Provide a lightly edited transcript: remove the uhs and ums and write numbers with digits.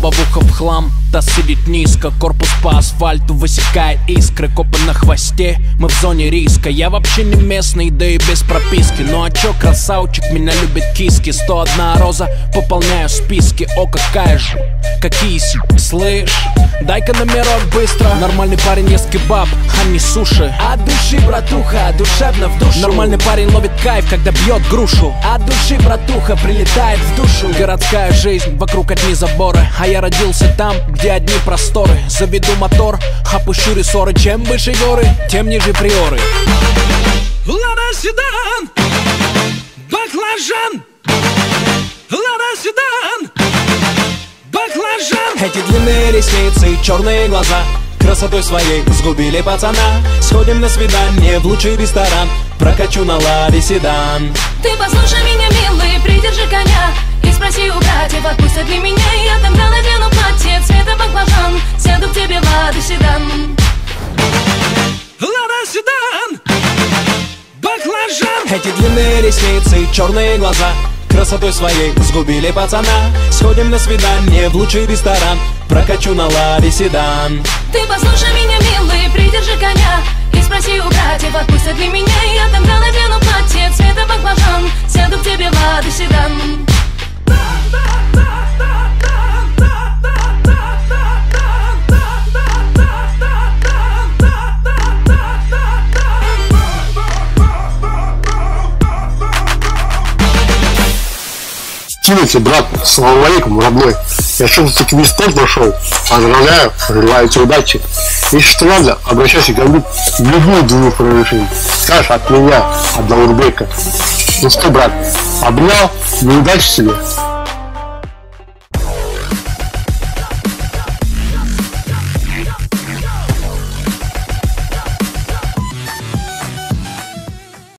лобовуха в хлам, таз сидит низко, корпус по асфальту высекает искры. Копы на хвосте, мы в зоне риска. Я вообще не местный, да и без прописки. Ну а чё, красавчик, меня любит киски. 101 роза, пополняю списки. О, какая же, какие слышь, дай-ка номерок быстро. Нормальный парень ест кебаб, а не суши. От души, братуха, душевно в душу. Нормальный парень ловит кайф, когда бьет грушу. От души, братуха, прилетает в душу. Городская жизнь, вокруг одни заборы, а я родился там, где одни просторы. Заведу мотор, опущу рессоры. Чем выше горы, тем ниже приоры. Лада седан, баклажан. Лада седан, баклажан. Эти длинные ресницы и черные глаза красотой своей сгубили пацана. Сходим на свидание в лучший ресторан, прокачу на ладе седан. Ты послушай меня, милый, придержи коня и спроси у братьев, отпустят ли меня. Я тогда надену платье цвета баклажан, сяду к тебе в ладу седан. Лада седан, баклажан. Эти длинные ресницы и черные глаза красотой своей сгубили пацана. Сходим на свидание в лучший ресторан, прокачу на ладе седан. Ты послушай меня, милый, придержи коня и спроси у братьев, отпустят ли меня. Я тогда надену платье цвета баклажан, сяду к тебе в ладу седан. Кинете, брат, салам алейкум, родной. Я что-то таки не спорт нашел. Поздравляю, желаю тебе удачи. Если что надо, обращайся ко мне в любую двух решений. Скажешь от меня, от Даурбека. Ну что, брат, обнял, неудачи тебе.